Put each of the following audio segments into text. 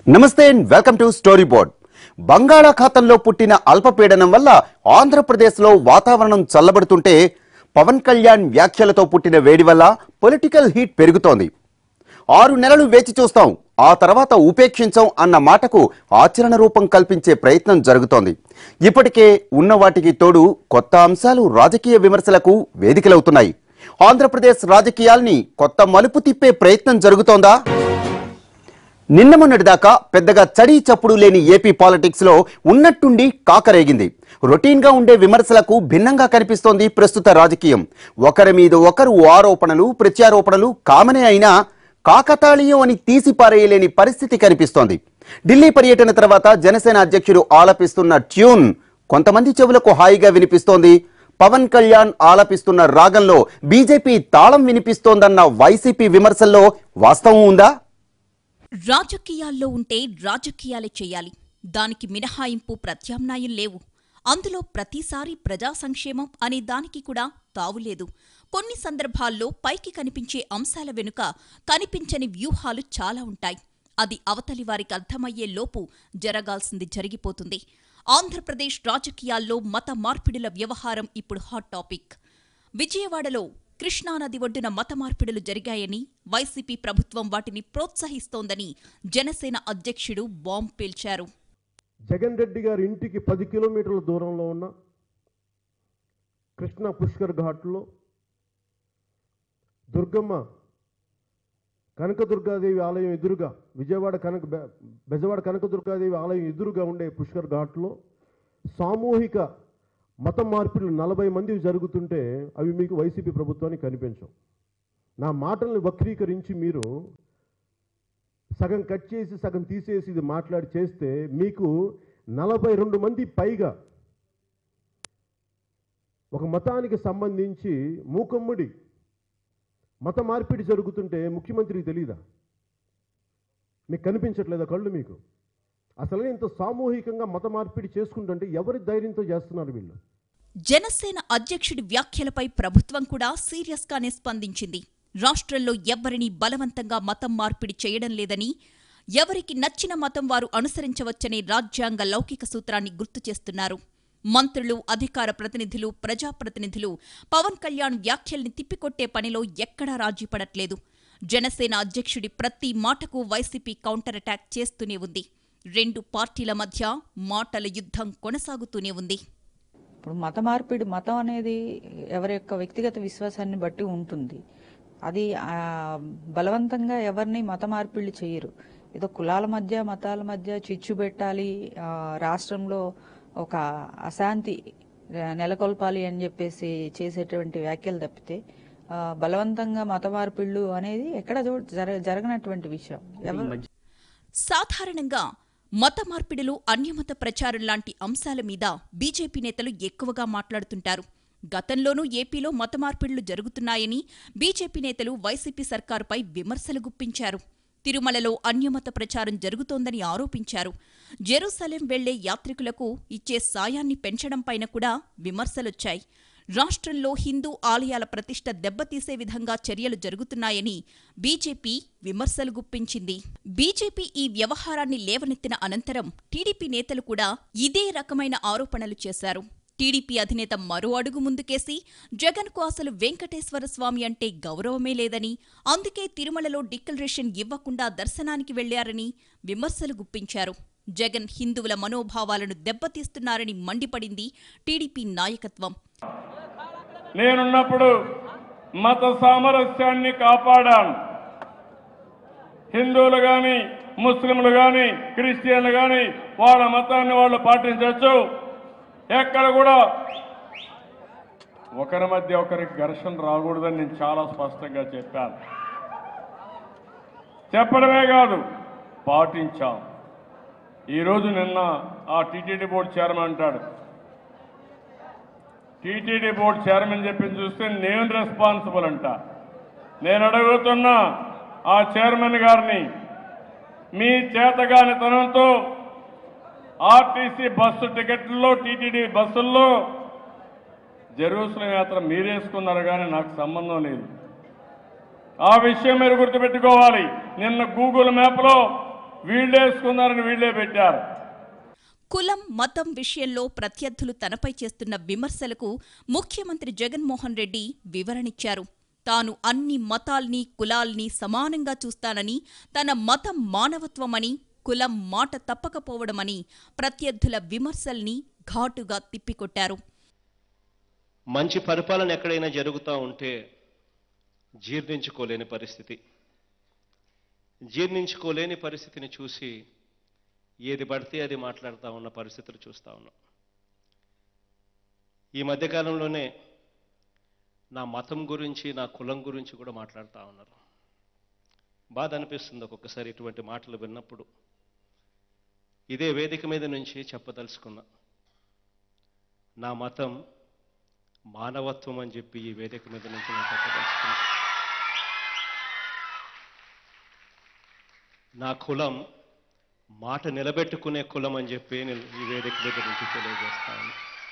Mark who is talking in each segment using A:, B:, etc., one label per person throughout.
A: నమస్తే and welcome to story board. బంగాళాఖాతంలో పుట్టిన అల్పపీడనం వల్ల ఆంధ్రప్రదేశ్లో వాతావరణం చల్లబడుతుంటే పవన్ కళ్యాణ్ వ్యాఖ్యలతో పుట్టిన వేడి వల్ల పొలిటికల్ హీట్ పెరుగుతోంది. 6 నెలలు వేచి చూస్తాం, ఆ తర్వాత ఉపేక్షించాం అన్న మాటకు ఆచరణ రూపం కల్పించే ప్రయత్నం జరుగుతోంది. ఇప్పటికే ఉన్న వాటికి తోడు కొత్త అంశాలు రాజకీయ విమర్శలకు వేదికలవుతున్నాయి. ఆంధ్రప్రదేశ్ రాజకీయాల్ని కొత్త మలుపు తిప్పే ప్రయత్నం జరుగుతోందా? నిన్న మొన్నటిదాకా పెద్దగా చడి చప్పుడు లేని ఏపీ పాలిటిక్స్ లో ఉన్నట్టుండి కాకరేగింది. రొటీన్ గా ఉండే విమర్శలకు భిన్నంగా కనిపిస్తోంది ప్రస్తుత రాజకీయం. ఒకరి మీద ఒకరు ఆరోపణలు ప్రత్యారోపణలు కామనే అయినా కాకతాళీయం అని తీసిపారేయలేని పరిస్థితి కనిపిస్తోంది. ఢిల్లీ పర్యటన తర్వాత జనసేన అధ్యక్షుడు ఆలపిస్తున్న ట్యూన్ కొంతమంది చెవులకు హాయిగా వినిపిస్తోంది. పవన్ కళ్యాణ్ ఆలపిస్తున్న రాగంలో బీజేపీ తాళం వినిపిస్తోందన్న వైసీపీ విమర్శల్లో వాస్తవం ఉందా?
B: రాజకీయాల్లో ఉంటే రాజకీయాలే చేయాలి. దానికి మినహాయింపు ప్రత్యామ్నాయం లేవు. అందులో ప్రతిసారి ప్రజా సంక్షేమం అనే దానికి కూడా తావులేదు. కొన్ని సందర్భాల్లో పైకి కనిపించే అంశాల వెనుక కనిపించని వ్యూహాలు చాలా ఉంటాయి. అది అవతలి వారికి అర్థమయ్యే లోపు జరగాల్సింది జరిగిపోతుంది. ఆంధ్రప్రదేశ్ రాజకీయాల్లో మత మార్పిడుల వ్యవహారం ఇప్పుడు హాట్ టాపిక్. విజయవాడలో కృష్ణానది ఒడ్డున మత మార్పిడులు జరిగాయని, వైసీపీ ప్రభుత్వం వాటిని ప్రోత్సహిస్తోందని జనసేన అధ్యక్షుడు బాంబ్ పేల్చారు.
C: జగన్ రెడ్డి గారి ఇంటికి 10 కిలోమీటర్ల దూరంలో ఉన్న కృష్ణా పుష్కర్ ఘాట్లో దుర్గమ్మ కనకదుర్గాదేవి ఆలయం ఎదురుగా, బెజవాడ కనకదుర్గాదేవి ఆలయం ఎదురుగా ఉండే పుష్కర్ ఘాట్లో సామూహిక మత మార్పిడులు 40 మంది జరుగుతుంటే అవి మీకు వైసీపీ ప్రభుత్వానికి కనిపించవు. నా మాటల్ని వక్రీకరించి మీరు సగం కట్ చేసి సగం తీసేసి ఇది మాట్లాడి చేస్తే మీకు 42 మంది పైగా ఒక మతానికి సంబంధించి మూకమ్ముడి మత మార్పిడి జరుగుతుంటే ముఖ్యమంత్రికి తెలీదా? మీకు కనిపించట్లేదా కళ్ళు? మీకు అసలే ఇంత సామూహికంగా మత మార్పిడి చేసుకుంటుంటే ఎవరి ధైర్యంతో చేస్తున్నారు వీళ్ళు?
B: జనసేన అధ్యక్షుడి వ్యాఖ్యలపై ప్రభుత్వం కూడా సీరియస్గానే స్పందించింది. రాష్ట్రంలో ఎవ్వరినీ బలవంతంగా మతం మార్పిడి చేయడం లేదని, ఎవరికి నచ్చిన మతం వారు అనుసరించవచ్చనే రాజ్యాంగ లౌకిక సూత్రాన్ని గుర్తు చేస్తున్నారు. మంత్రులు, అధికార ప్రతినిధులు, ప్రజాప్రతినిధులు పవన్ కళ్యాణ్ వ్యాఖ్యల్ని తిప్పికొట్టే పనిలో ఎక్కడా రాజీ పడట్లేదు. జనసేన అధ్యక్షుడి ప్రతి మాటకు వైసీపీ కౌంటర్ అటాక్ చేస్తూనే ఉంది. 2 పార్టీల మధ్య మాటల యుద్ధం కొనసాగుతూనే ఉంది.
D: ఇప్పుడు మత మార్పిడి, మతం అనేది ఎవరి యొక్క వ్యక్తిగత విశ్వాసాన్ని బట్టి ఉంటుంది. అది బలవంతంగా ఎవరిని మత మార్పిడి చేయరు. ఏదో కులాల మధ్య మతాల మధ్య చిచ్చు పెట్టాలి, రాష్ట్రంలో ఒక అశాంతి నెలకొల్పాలి అని చెప్పేసి చేసేటువంటి వ్యాఖ్యలు తప్పితే బలవంతంగా మత మార్పిళ్లు అనేది ఎక్కడ జరగనటువంటి విషయం.
B: సాధారణంగా మత మార్పిడులు, అన్యమత ప్రచారం లాంటి అంశాల మీద బీజేపీ నేతలు ఎక్కువగా మాట్లాడుతుంటారు. గతంలోనూ ఏపీలో మత మార్పిడులు జరుగుతున్నాయని బీజేపీ నేతలు వైసీపీ సర్కారుపై విమర్శలు గుప్పించారు. తిరుమలలో అన్యమత ప్రచారం జరుగుతోందని ఆరోపించారు. జెరూసలేం వెళ్లే యాత్రికులకు ఇచ్చే సాయాన్ని పెంచడంపైన కూడా విమర్శలొచ్చాయి. రాష్ట్రంలో హిందూ ఆలయాల ప్రతిష్ఠ దెబ్బతీసే విధంగా చర్యలు జరుగుతున్నాయని బీజేపీ విమర్శలు గుప్పించింది. బీజేపీ ఈ వ్యవహారాన్ని లేవనెత్తిన అనంతరం టీడీపీ నేతలు కూడా ఇదే రకమైన ఆరోపణలు చేశారు. టీడీపీ అధినేత మరో అడుగు ముందుకేసి జగన్కు అసలు వెంకటేశ్వర స్వామి అంటే గౌరవమే లేదని, అందుకే తిరుమలలో డిక్లరేషన్ ఇవ్వకుండా దర్శనానికి వెళ్లారని విమర్శలు గుప్పించారు. జగన్ హిందువుల మనోభావాలను దెబ్బతీస్తున్నారని మండిపడింది టీడీపీ నాయకత్వం.
E: నేనున్నప్పుడు మత సామరస్యాన్ని కాపాడాను. హిందువులు గాని, ముస్లింలు గాని, క్రిస్టియన్లు గాని వాళ్ళ మతాన్ని వాళ్ళు పాటించవచ్చు. ఎక్కడ కూడా ఒకరి మధ్య ఒకరికి ఘర్షణ రాకూడదని నేను చాలా స్పష్టంగా చెప్పాను. చెప్పడమే కాదు, పాటించాం. ఈరోజు నిన్న ఆ టీటీడీ బోర్డు చైర్మన్ అంటాడు, టీటీడీ బోర్డు చైర్మన్ చెప్పింది చూస్తే నేను రెస్పాన్సిబుల్ అంట. నేను అడుగుతున్నా ఆ చైర్మన్ గారిని, మీ చేతగానితనంతో ఆర్టీసీ బస్సు టికెట్లలో, టీటీడీ బస్సుల్లో జెరూసలేం యాత్ర మీరేసుకున్నారు కానీ నాకు సంబంధం లేదు. ఆ విషయం మీరు గుర్తుపెట్టుకోవాలి. నిన్న గూగుల్ మ్యాప్లో వీళ్ళేసుకున్నారని వీళ్ళే పెట్టారు.
B: కులం మతం విషయంలో ప్రత్యర్థులు తనపై చేస్తున్న విమర్శలకు ముఖ్యమంత్రి జగన్మోహన్ రెడ్డి వివరణిచ్చారు. తాను అన్ని మతాల్ని కులాల్ని సమానంగా చూస్తానని, తన మతం మానవత్వమని, కులం మాట తప్పకపోవడమని ప్రత్యర్థుల విమర్శల్ని ఘాటుగా తిప్పికొట్టారు.
F: మంచి పరిపాలన ఎక్కడైనా జరుగుతూ ఉంటే జీర్ణించుకోలేని పరిస్థితిని చూసి ఏది పడితే అది మాట్లాడుతూ ఉన్న పరిస్థితులు చూస్తూ ఉన్నాం. ఈ మధ్యకాలంలోనే నా మతం గురించి, నా కులం గురించి కూడా మాట్లాడుతూ ఉన్నారు. బాధ అనిపిస్తుంది ఒక్కొక్కసారి ఇటువంటి మాటలు విన్నప్పుడు. ఇదే వేదిక మీద నుంచి చెప్పదలుచుకున్నా, నా మతం మానవత్వం అని చెప్పి ఈ వేదిక మీద నుంచి నేను చెప్పదలుచుకున్నా. నా కులం మాట నిలబెట్టుకునే కులం అని చెప్పి నేను ఈ వేదిక మీద నుంచి తెలియజేస్తాను.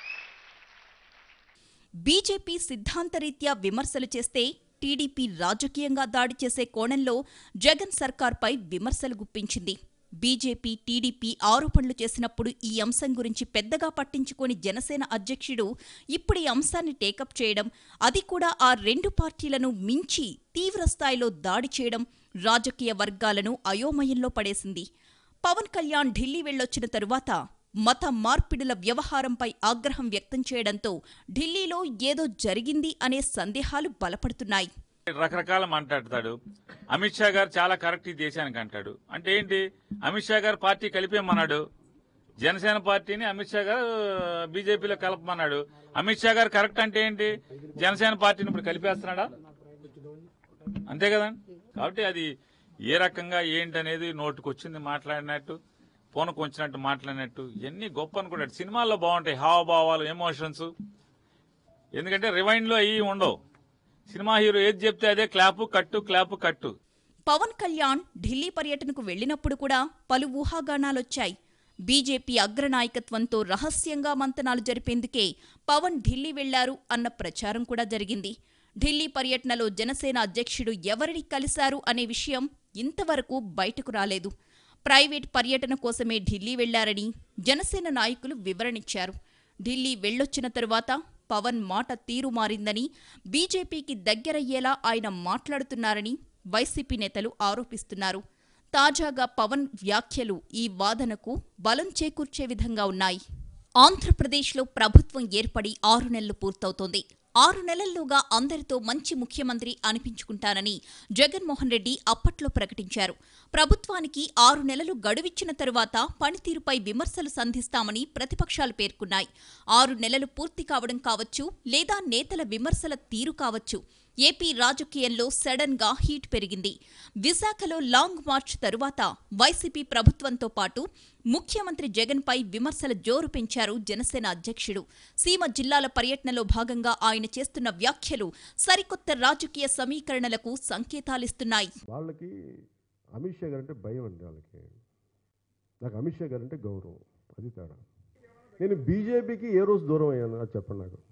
B: బీజేపీ సిద్ధాంతరీత్యా విమర్శలు చేస్తే టీడీపీ రాజకీయంగా దాడి చేసే కోణంలో జగన్ సర్కార్పై విమర్శలు గుప్పించింది. బీజేపీ టీడీపీ ఆరోపణలు చేసినప్పుడు ఈ అంశం గురించి పెద్దగా పట్టించుకోని జనసేన అధ్యక్షుడు ఇప్పుడు ఈ అంశాన్ని టేకప్ చేయడం, అది కూడా ఆ రెండు పార్టీలను మించి తీవ్రస్థాయిలో దాడి చేయడం రాజకీయ వర్గాలను అయోమయంలో పడేసింది. పవన్ కళ్యాణ్ ఢిల్లీ వెళ్లొచ్చిన తరువాత మత మార్పిడుల వ్యవహారంపై ఆగ్రహం వ్యక్తం చేయడంతో ఢిల్లీలో ఏదో జరిగింది అనే సందేహాలు బలపడుతున్నాయి.
G: రకరకాల మాట్లాడతాడు. అమిత్ షా గారు చాలా కరెక్ట్ ఈ దేశానికి అంటాడు. అంటే ఏంటి? అమిత్ షా గారు పార్టీ కలిపేమన్నాడు. జనసేన పార్టీని అమిత్ షా గారు బీజేపీలో కలపమన్నాడు. అమిత్ షా గారు కరెక్ట్ అంటే ఏంటి? జనసేన పార్టీని ఇప్పుడు కలిపేస్తున్నాడా? అంతే కదా. కాబట్టి అది ఏ రకంగా ఏంటనేది నోటుకొచ్చింది మాట్లాడినట్టు, పూనకు వచ్చినట్టు మాట్లాడినట్టు ఇవన్నీ గొప్ప అనుకుంటాడు. సినిమాల్లో బాగుంటాయి హావభావాలు, ఎమోషన్స్. ఎందుకంటే రివైండ్లో అవి ఉండవు. సినిమా హీరో ఏది చెప్తే అదే క్లాపు కట్టు.
B: పవన్ కళ్యాణ్ ఢిల్లీ పర్యటనకు వెళ్లినప్పుడు కూడా పలు ఊహాగానాలొచ్చాయి. బీజేపీ అగ్రనాయకత్వంతో రహస్యంగా మంతనాలు జరిపేందుకే పవన్ ఢిల్లీ వెళ్లారు అన్న ప్రచారం కూడా జరిగింది. ఢిల్లీ పర్యటనలో జనసేన అధ్యక్షుడు ఎవరిని కలిశారు అనే విషయం ఇంతవరకు బయటకు రాలేదు. ప్రైవేట్ పర్యటన కోసమే ఢిల్లీ వెళ్లారని జనసేన నాయకులు వివరణిచ్చారు. ఢిల్లీ వెళ్లొచ్చిన తరువాత పవన్ మాట తీరు మారిందని, బీజేపీకి దగ్గరయ్యేలా ఆయన మాట్లాడుతున్నారని వైసీపీ నేతలు ఆరోపిస్తున్నారు. తాజాగా పవన్ వ్యాఖ్యలు ఈ వాదనకు బలం చేకూర్చే విధంగా ఉన్నాయి. ఆంధ్రప్రదేశ్లో ప్రభుత్వం ఏర్పడి 6 నెలలు పూర్తవుతోంది. 6 నెలల్లోగా అందరితో మంచి ముఖ్యమంత్రి అనిపించుకుంటానని జగన్మోహన్ రెడ్డి అప్పట్లో ప్రకటించారు. ప్రభుత్వానికి 6 నెలలు గడువిచ్చిన తరువాత పనితీరుపై విమర్శలు సంధిస్తామని ప్రతిపక్షాలు పేర్కొన్నాయి. 6 నెలలు పూర్తి కావడం కావచ్చు, లేదా నేతల విమర్శల తీరు కావచ్చు, ఏపీ రాజకీయంలో సడన్ గా హీట్ పెరిగింది. విశాఖలో లాంగ్ మార్చ్ తరువాత వైసీపీ ప్రభుత్వంతో పాటు ముఖ్యమంత్రి జగన్పై విమర్శల జోరు పెంచారు జనసేన అధ్యక్షుడు. సీమ జిల్లాల పర్యటనలో భాగంగా ఆయన చేస్తున్న వ్యాఖ్యలు సరికొత్త రాజకీయ సమీకరణలకు సంకేతాలిస్తున్నాయి.
C: వాళ్ళకి అమిత్ షా గారంటే భయం అండి. వాళ్ళకి నాకు అమిత్ షా గారంటే గౌరవం. అది తేడా. నేను బీజేపీకి ఏ రోజు దూరం అయ్యాను అది చెప్పండి నాకు.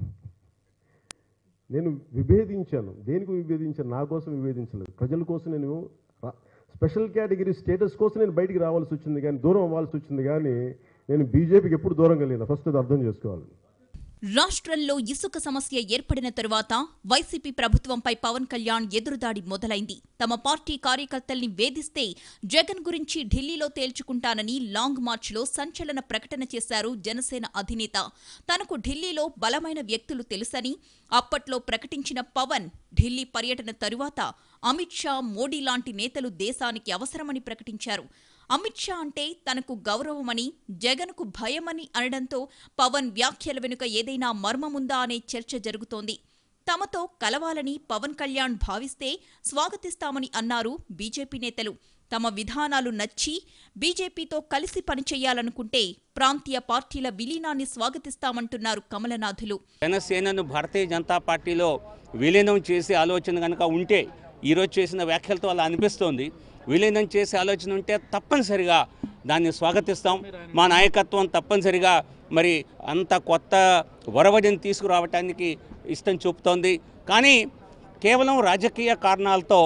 C: నేను విభేదించాను. దేనికి విభేదించాను? నా కోసం విభేదించలేదు, ప్రజల కోసం. నేను స్పెషల్ కేటగిరీ స్టేటస్ కోసం నేను బయటికి రావాల్సి వచ్చింది, కానీ దూరం అవ్వాల్సి వచ్చింది. కానీ నేను బీజేపీకి ఎప్పుడు దూరం కలిగిన ఫస్ట్ అది అర్థం చేసుకోవాలి.
B: రాష్ట్రంలో ఇసుక సమస్య ఏర్పడిన తరువాత వైసీపీ ప్రభుత్వంపై పవన్ కళ్యాణ్ ఎదురుదాడి మొదలైంది. తమ పార్టీ కార్యకర్తల్ని వేధిస్తే జగన్ గురించి ఢిల్లీలో తేల్చుకుంటానని లాంగ్ మార్చ్లో సంచలన ప్రకటన చేశారు జనసేన అధినేత. తనకు ఢిల్లీలో బలమైన వ్యక్తులు తెలుసని అప్పట్లో ప్రకటించిన పవన్ ఢిల్లీ పర్యటన తరువాత అమిత్ షా, మోడీ లాంటి నేతలు దేశానికి అవసరమని ప్రకటించారు. అమిత్ షా అంటే తనకు గౌరవమని, జగన్కు భయమని అనడంతో పవన్ వ్యాఖ్యల వెనుక ఏదైనా మర్మముందా అనే చర్చ జరుగుతోంది. తమతో కలవాలని పవన్ కళ్యాణ్ భావిస్తే స్వాగతిస్తామని అన్నారు బీజేపీ నేతలు. తమ విధానాలు నచ్చి బీజేపీతో కలిసి పనిచేయాలనుకుంటే ప్రాంతీయ పార్టీల విలీనాన్ని స్వాగతిస్తామంటున్నారు కమలనాథులు.
H: జనసేనను భారతీయ జనతా పార్టీలో విలీనం చేసే ఆలోచన కనుక ఉంటే, ఈరోజు చేసిన వ్యాఖ్యలతో అలా అనిపిస్తోంది, విలీనం చేసే ఆలోచన ఉంటే తప్పనిసరిగా దాన్ని స్వాగతిస్తాం. మా నాయకత్వం తప్పనిసరిగా మరి అంత కొత్త ఒరవడిని తీసుకురావటానికి ఇష్టం చూపుతోంది. కానీ కేవలం రాజకీయ కారణాలతో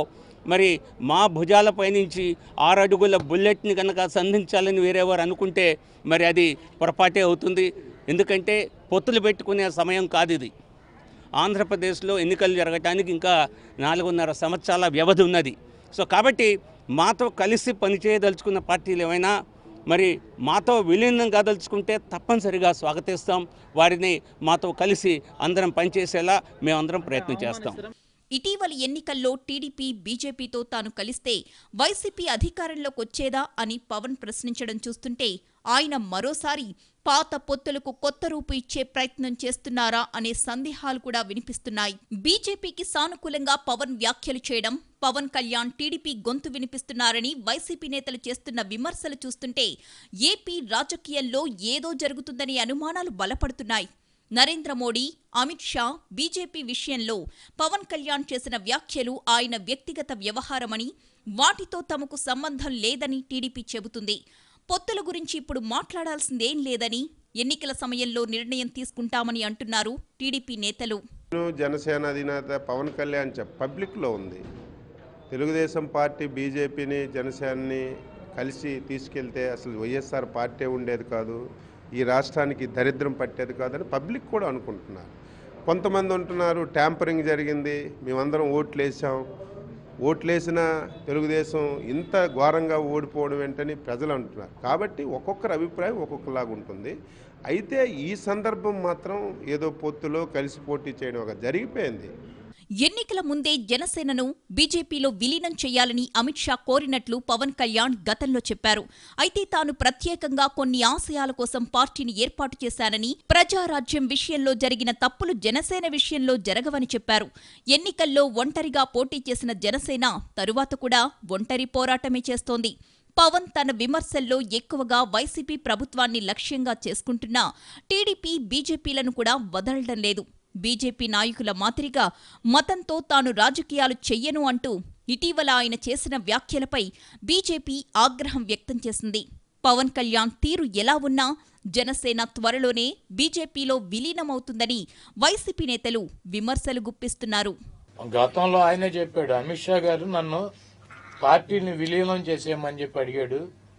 H: మరి మా భుజాలపై నుంచి 6 అడుగుల బుల్లెట్ని కనుక సంధించాలని వేరేవారు అనుకుంటే మరి అది పొరపాటే అవుతుంది. ఎందుకంటే పొత్తులు పెట్టుకునే సమయం కాదు ఇది. ఆంధ్రప్రదేశ్లో ఎన్నికలు జరగడానికి ఇంకా 4.5 సంవత్సరాల వ్యవధి ఉన్నది. సో కాబట్టి మాతో కలిసి పనిచేయదలుచుకున్న పార్టీలు ఏమైనా మరి మాతో విలీనం కాదలుచుకుంటే తప్పనిసరిగా స్వాగతిస్తాం. వారిని మాతో కలిసి అందరం పనిచేసేలా మేమందరం ప్రయత్నం చేస్తాం.
B: ఇటీవలి ఎన్నికల్లో టీడీపీ బీజేపీతో తాను కలిస్తే వైసీపీ అధికారంలోకి వచ్చేదా అని పవన్ ప్రశ్నించడం చూస్తుంటే ఆయన మరోసారి పాత పొత్తులకు కొత్త రూపు ఇచ్చే ప్రయత్నం చేస్తున్నారా అనే సందేహాలు కూడా వినిపిస్తున్నాయి. బీజేపీకి సానుకూలంగా పవన్ వ్యాఖ్యలు చేయడం, పవన్ కళ్యాణ్ టీడీపీ గొంతు వినిపిస్తున్నారని వైసీపీ నేతలు చేస్తున్న విమర్శలు చూస్తుంటే ఏపీ రాజకీయాల్లో ఏదో జరుగుతుందనే అనుమానాలు బలపడుతున్నాయి. నరేంద్ర మోడీ, అమిత్ షా, బీజేపీ విషయంలో పవన్ కళ్యాణ్ చేసిన వ్యాఖ్యలు ఆయన వ్యక్తిగత వ్యవహారమని, వాటితో తమకు సంబంధం లేదని టీడీపీ చెబుతుంది. పొత్తుల గురించి ఇప్పుడు మాట్లాడాల్సిందేం లేదని, ఎన్నికల సమయంలో నిర్ణయం తీసుకుంటామని అంటున్నారు టీడీపీ నేతలు.
I: జనసేన అధినేత పవన్ కళ్యాణ్ పబ్లిక్లో ఉంది. తెలుగుదేశం పార్టీ బీజేపీని జనసేనని కలిసి తీసుకెళ్తే అసలు వైఎస్ఆర్ పార్టీ ఉండేది కాదు, ఈ రాష్ట్రానికి దరిద్రం పట్టేది కాదని పబ్లిక్ కూడా అనుకుంటున్నారు. కొంతమంది అంటున్నారు ట్యాంపరింగ్ జరిగింది, మేమందరం ఓట్లేసాం, ఓట్లేసిన తెలుగుదేశం ఇంత ఘోరంగా ఓడిపోవడం ఏంటని ప్రజలు అంటున్నారు. కాబట్టి ఒక్కొక్కరి అభిప్రాయం ఒక్కొక్కలాగా ఉంటుంది. అయితే ఈ సందర్భం మాత్రం ఏదో పొత్తులో కలిసి పోటీ చేయడం ఒక జరిగిపోయింది.
B: ఎన్నికల ముందే జనసేనను బీజేపీలో విలీనం చేయాలని అమిత్ షా కోరినట్లు పవన్ కళ్యాణ్ గతంలో చెప్పారు. అయితే తాను ప్రత్యేకంగా కొన్ని ఆశయాల కోసం పార్టీని ఏర్పాటు చేశానని, ప్రజారాజ్యం విషయంలో జరిగిన తప్పులు జనసేన విషయంలో జరగవని చెప్పారు. ఎన్నికల్లో ఒంటరిగా పోటీ చేసిన జనసేన తరువాత కూడా ఒంటరి పోరాటమే చేస్తోంది. పవన్ తన విమర్శల్లో ఎక్కువగా వైసీపీ ప్రభుత్వాన్ని లక్ష్యంగా చేసుకుంటున్నా టీడీపీ, బీజేపీలను కూడా వదలడం లేదు. బీజేపీ నాయకుల మాదిరిగా మతంతో తాను రాజకీయాలు చెయ్యను అంటూ ఇటీవల ఆయన చేసిన వ్యాఖ్యలపై బీజేపీ ఆగ్రహం వ్యక్తం చేసింది. పవన్ కళ్యాణ్ తీరు ఎలా ఉన్నా జనసేన త్వరలోనే బీజేపీలో విలీనమవుతుందని వైసీపీ నేతలు విమర్శలు గుప్పిస్తున్నారు.
J: గతంలో ఆయనే చెప్పాడు, అమిత్ షా గారు నన్ను పార్టీని విలీనం చేసేయమని చెప్పి అడిగాడు,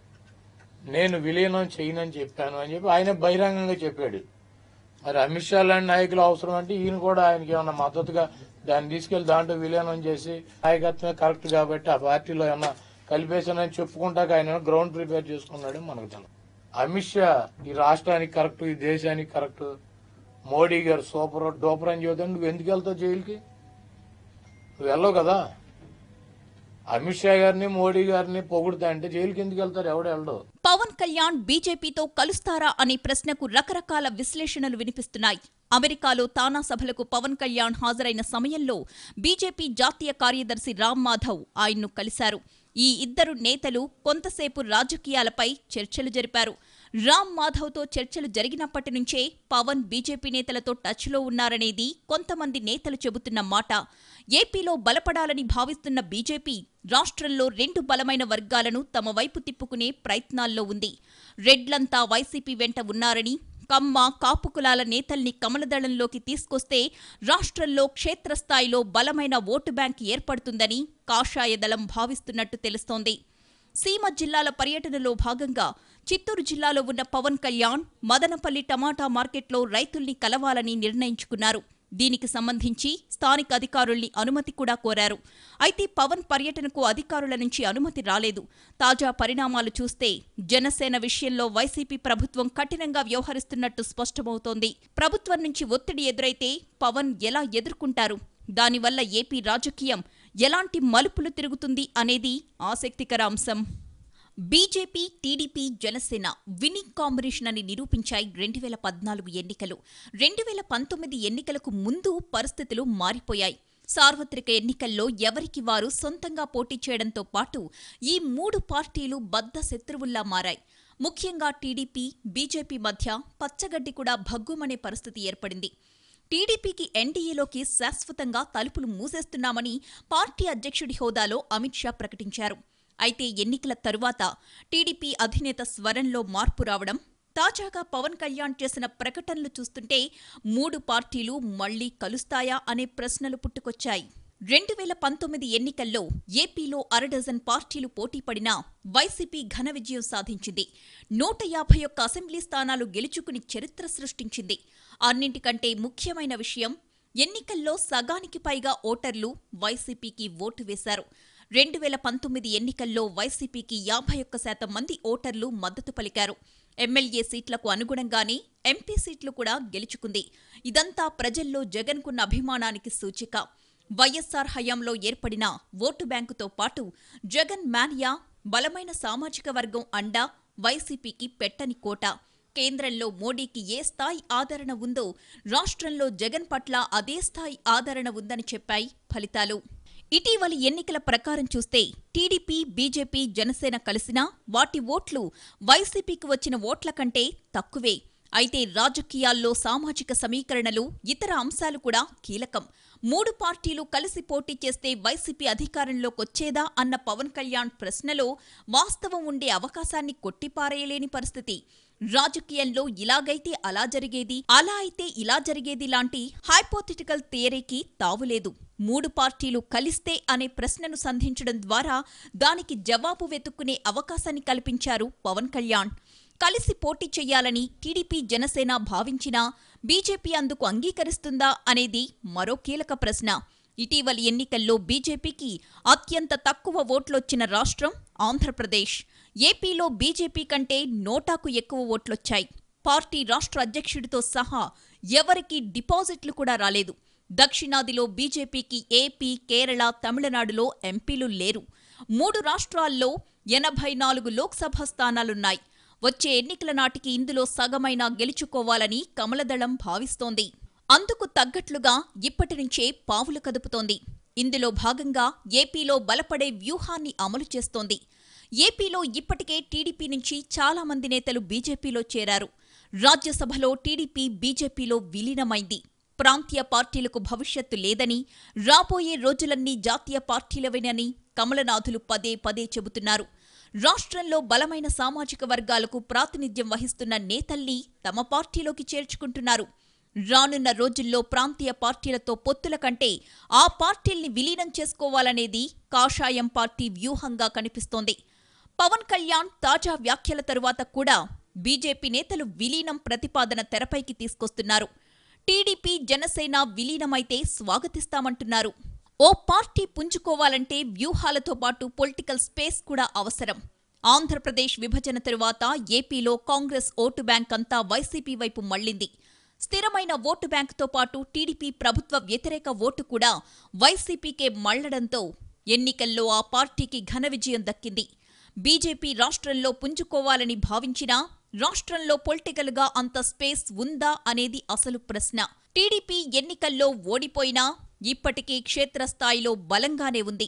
J: నేను విలీనం చేయనని చెప్పాను అని చెప్పి ఆయన బహిరంగంగా చెప్పాడు. మరి అమిత్ షా లాంటి నాయకులు అవసరం అంటే ఈయన కూడా ఆయనకి ఏమన్నా మద్దతుగా దాన్ని తీసుకెళ్లి దాంట్లో విలీనం చేసి నాయకత్వమే కరెక్ట్ కాబట్టి ఆ పార్టీలో ఏమన్నా కలిపేశానని చెప్పుకుంటాక ఆయన గ్రౌండ్ ప్రిపేర్ చేసుకున్నాడు మనకు తెలుసు. అమిత్ షా ఈ రాష్ట్రానికి కరెక్ట్, ఈ దేశానికి కరెక్ట్, మోడీ గారు సూపర్ డూపర్ అని చెబుతాను. నువ్వు ఎందుకు వెళ్తావు జైలుకి? నువ్వు వెళ్ళవు కదా. అమిత్ షా గారిని, మోడీ గారిని పొగుడుతా అంటే జైలుకి ఎందుకు వెళ్తారు? ఎవడు వెళ్ళడు.
B: పవన్ కళ్యాణ్ బీజేపీతో కలుస్తారా అనే ప్రశ్నకు రకరకాల విశ్లేషణలు వినిపిస్తున్నాయి. అమెరికాలో తానా సభలకు పవన్ కళ్యాణ్ హాజరైన సమయంలో బీజేపీ జాతీయ కార్యదర్శి రామ్ మాధవ్ ఆయన్ను కలిశారు. ఈ ఇద్దరు నేతలు కొంతసేపు రాజకీయాలపై చర్చలు జరిపారు. రామ్ మాధవ్తో చర్చలు జరిగినప్పటి నుంచే పవన్ బీజేపీ నేతలతో టచ్లో ఉన్నారనేది కొంతమంది నేతలు చెబుతున్న మాట. ఏపీలో బలపడాలని భావిస్తున్న బీజేపీ రాష్ట్రంలో 2 బలమైన వర్గాలను తమ వైపు తిప్పుకునే ప్రయత్నాల్లో ఉంది. రెడ్లంతా వైసీపీ వెంట ఉన్నారని, కమ్మ, కాపు కులాల నేతల్ని కమలదళంలోకి తీసుకొస్తే రాష్ట్రంలో క్షేత్రస్థాయిలో బలమైన ఓటు బ్యాంక్ ఏర్పడుతుందని కాషాయ దళం భావిస్తున్నట్టు తెలుస్తోంది. సీమ జిల్లాల పర్యటనలో భాగంగా చిత్తూరు జిల్లాలో ఉన్న పవన్ కళ్యాణ్ మదనపల్లి టమాటా మార్కెట్లో రైతుల్ని కలవాలని నిర్ణయించుకున్నారు. దీనికి సంబంధించి స్థానిక అధికారుల్ని అనుమతి కూడా కోరారు. అయితే పవన్ పర్యటనకు అధికారుల నుంచి అనుమతి రాలేదు. తాజా పరిణామాలు చూస్తే జనసేన విషయంలో వైసీపీ ప్రభుత్వం కఠినంగా వ్యవహరిస్తున్నట్టు స్పష్టమవుతోంది. ప్రభుత్వం నుంచి ఒత్తిడి ఎదురైతే పవన్ ఎలా ఎదుర్కొంటారు? దానివల్ల ఏపీ రాజకీయం ఎలాంటి మలుపులు తిరుగుతుంది అనేది ఆసక్తికర అంశం. BJP, TDP, Janasena winning combination అని నిరూపించాయి 2014 ఎన్నికలు. 2019 ఎన్నికలకు ముందు పరిస్థితులు మారిపోయాయి. సార్వత్రిక ఎన్నికల్లో ఎవరికి వారు సొంతంగా పోటీ చేయడంతో పాటు ఈ 3 పార్టీలు బద్ధ శత్రువుల్లా మారాయి. ముఖ్యంగా టీడీపీ, బీజేపీ మధ్య పచ్చగడ్డి కూడా భగ్గుమనే పరిస్థితి ఏర్పడింది. టీడీపీకి ఎన్డీఏలోకి శాశ్వతంగా తలుపులు మూసేస్తున్నామని పార్టీ అధ్యక్షుడి హోదాలో అమిత్ షా ప్రకటించారు. అయితే ఎన్నికల తరువాత టీడీపీ అధినేత స్వరంలో మార్పు రావడం, తాజాగా పవన్ కళ్యాణ్ చేసిన ప్రకటనలు చూస్తుంటే 3 పార్టీలు మళ్లీ కలుస్తాయా అనే ప్రశ్నలు పుట్టుకొచ్చాయి. 2019 ఎన్నికల్లో ఏపీలో అరడజన్ పార్టీలు పోటీపడినా వైసీపీ ఘన విజయం సాధించింది. 151 అసెంబ్లీ స్థానాలు గెలుచుకుని చరిత్ర సృష్టించింది. అన్నింటికంటే ముఖ్యమైన విషయం, ఎన్నికల్లో సగానికి పైగా ఓటర్లు వైసీపీకి ఓటు వేశారు. 2019 ఎన్నికల్లో వైసీపీకి 51% మంది ఓటర్లు మద్దతు పలికారు. ఎమ్మెల్యే సీట్లకు అనుగుణంగానే ఎంపీ సీట్లు కూడా గెలుచుకుంది. ఇదంతా ప్రజల్లో జగన్కున్న అభిమానానికి సూచిక. వైఎస్సార్ హయాంలో ఏర్పడిన ఓటు బ్యాంకుతో పాటు జగన్ మానియా, బలమైన సామాజిక వర్గం అండా వైసీపీకి పెట్టని కోట. కేంద్రంలో మోడీకి ఏ స్థాయి ఆదరణ ఉందో రాష్ట్రంలో జగన్ పట్ల అదే స్థాయి ఆదరణ ఉందని చెప్పాయి ఫలితాలు. ఇటీవలి ఎన్నికల ప్రకారం చూస్తే టీడీపీ, బీజేపీ, జనసేన కలిసినా వాటి ఓట్లు వైసీపీకి వచ్చిన ఓట్ల కంటే తక్కువే. అయితే రాజకీయాల్లో సామాజిక సమీకరణలు, ఇతర అంశాలు కూడా కీలకం. 3 పార్టీలు కలిసి పోటీ చేస్తే వైసీపీ అధికారంలోకొచ్చేదా అన్న పవన్ కళ్యాణ్ ప్రశ్నలో వాస్తవం ఉండే అవకాశాన్ని కొట్టిపారేయలేని పరిస్థితి. రాజకీయంలో ఇలాగైతే అలా జరిగేది, అలా అయితే ఇలా జరిగేది లాంటి హైపోథెటికల్ థియరీకి తావులేదు. 3 పార్టీలు కలిస్తే అనే ప్రశ్నను సంధించడం ద్వారా దానికి జవాబు వెతుక్కునే అవకాశాన్ని కల్పించారు పవన్ కళ్యాణ్. కలిసి పోటీ చెయ్యాలని టీడీపీ, జనసేన భావించినా బీజేపీ అందుకు అంగీకరిస్తుందా అనేది మరో కీలక ప్రశ్న. ఇటీవలి ఎన్నికల్లో బీజేపీకి అత్యంత తక్కువ ఓట్లొచ్చిన రాష్ట్రం ఆంధ్రప్రదేశ్. ఏపీలో బీజేపీ కంటే నోటాకు ఎక్కువ ఓట్లొచ్చాయి. పార్టీ రాష్ట్ర అధ్యక్షుడితో సహా ఎవరికీ డిపాజిట్లు కూడా రాలేదు. దక్షిణాదిలో బీజేపీకి ఏపీ, కేరళ, తమిళనాడులో ఎంపీలు లేరు. 3 రాష్ట్రాల్లో 84 లోక్సభ స్థానాలున్నాయి. వచ్చే ఎన్నికల నాటికి ఇందులో సగమైనా గెలుచుకోవాలని కమలదళం భావిస్తోంది. అందుకు తగ్గట్లుగా ఇప్పటి నుంచే పావులు కదుపుతోంది. ఇందులో భాగంగా ఏపీలో బలపడే వ్యూహాన్ని అమలు చేస్తోంది. ఏపీలో ఇప్పటికే టీడీపీ నుంచి చాలా మంది నేతలు బీజేపీలో చేరారు. రాజ్యసభలో టీడీపీ బీజేపీలో విలీనమైంది. ప్రాంతీయ పార్టీలకు భవిష్యత్తు లేదని, రాబోయే రోజులన్నీ జాతీయ పార్టీలవేనని కమలనాథులు పదే పదే చెబుతున్నారు. రాష్ట్రంలో బలమైన సామాజిక వర్గాలకు ప్రాతినిధ్యం వహిస్తున్న నేతల్ని తమ పార్టీలోకి చేర్చుకుంటున్నారు. రానున్న రోజుల్లో ప్రాంతీయ పార్టీలతో పొత్తుల కంటే ఆ పార్టీల్ని విలీనం చేసుకోవాలనేది కాషాయం పార్టీ వ్యూహంగా కనిపిస్తోంది. పవన్ కళ్యాణ్ తాజా వ్యాఖ్యల తరువాత కూడా బీజేపీ నేతలు విలీనం ప్రతిపాదన తెరపైకి తీసుకొస్తున్నారు. టీడీపీ, జనసేన విలీనమైతే స్వాగతిస్తామంటున్నారు. ఓ పార్టీ పుంజుకోవాలంటే వ్యూహాలతో పాటు పొలిటికల్ స్పేస్ కూడా అవసరం. ఆంధ్రప్రదేశ్ విభజన తరువాత ఏపీలో కాంగ్రెస్ ఓటు బ్యాంక్ అంతా వైసీపీ వైపు మళ్లింది. స్థిరమైన ఓటు బ్యాంకుతో పాటు టీడీపీ ప్రభుత్వ వ్యతిరేక ఓటు కూడా వైసీపీకే మళ్లడంతో ఎన్నికల్లో ఆ పార్టీకి ఘన విజయం దక్కింది. బీజేపీ రాష్ట్రంలో పుంజుకోవాలని భావించినా రాష్ట్రంలో పొలిటికల్గా అంత స్పేస్ ఉందా అనేది అసలు ప్రశ్న. టీడీపీ ఎన్నికల్లో ఓడిపోయినా ఇప్పటికీ క్షేత్రస్థాయిలో బలంగానే ఉంది.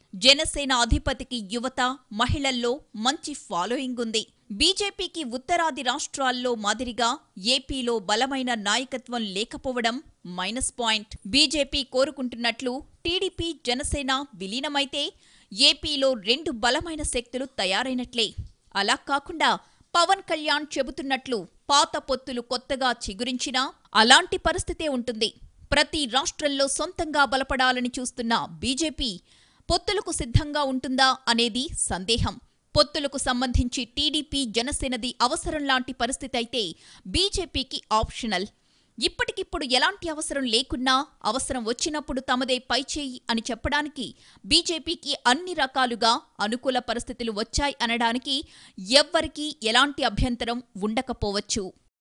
B: జనసేన అధిపతికి యువత, మహిళల్లో మంచి ఫాలోయింగ్ ఉంది. బీజేపీకి ఉత్తరాది రాష్ట్రాల్లో మాదిరిగా ఏపీలో బలమైన నాయకత్వం లేకపోవడం మైనస్ పాయింట్. బీజేపీ కోరుకుంటున్నట్లు టీడీపీ, జనసేన విలీనమైతే ఏపీలో 2 బలమైన శక్తులు తయారైనట్లే. అలా కాకుండా పవన్ కళ్యాణ్ చెబుతున్నట్లు పాత పొత్తులు కొత్తగా చిగురించినా అలాంటి పరిస్థితే ఉంటుంది. ప్రతి రాష్ట్రంలో సొంతంగా బలపడాలని చూస్తున్న బీజేపీ పొత్తులకు సిద్ధంగా ఉంటుందా అనేది సందేహం. పొత్తులకు సంబంధించి టీడీపీ, జనసేనది అవసరం లాంటి పరిస్థితి అయితే బీజేపీకి ఆప్షనల్. ఇప్పటికిప్పుడు ఎలాంటి అవసరం లేకున్నా అవసరం వచ్చినప్పుడు తమదే పైచేయి అని చెప్పడానికి బీజేపీకి అన్ని రకాలుగా అనుకూల పరిస్థితులు వచ్చాయి అనడానికి ఎవ్వరికీ ఎలాంటి అభ్యంతరం ఉండకపోవచ్చు.